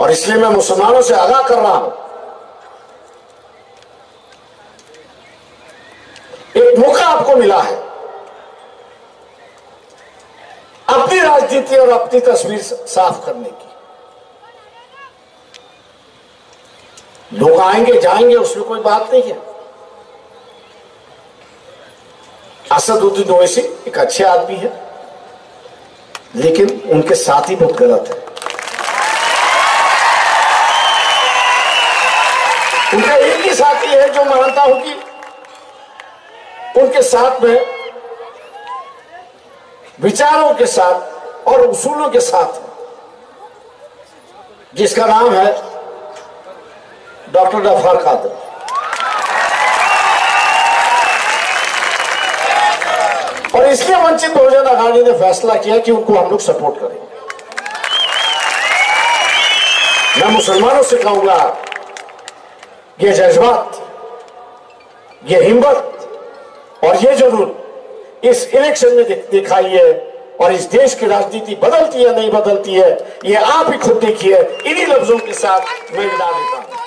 और इसलिए मैं मुसलमानों से आगाह कर रहा हूं, एक मौका आपको मिला है अपनी राजनीति और अपनी तस्वीर साफ करने की। लोग आएंगे जाएंगे, उसमें कोई बात नहीं है। असदुद्दीन ओवैसी एक अच्छे आदमी है, लेकिन उनके साथी बहुत गलत है। उनका एक ही साथी है जो मानता हूं कि उनके साथ में विचारों के साथ और उसूलों के साथ, जिसका नाम है डॉक्टर गफ्फार कादरी। और इसलिए वंचित बहुजन आघाड़ी ने फैसला किया कि उनको हम लोग सपोर्ट करेंगे। मैं मुसलमानों से कहूंगा, ये जज्बात, ये हिम्मत और ये जुनून इस इलेक्शन में दिखाइए, और इस देश की राजनीति बदलती है नहीं बदलती है ये आप ही खुद देखिए। इन्हीं लफ्जों के साथ मैं विदा देता हूं।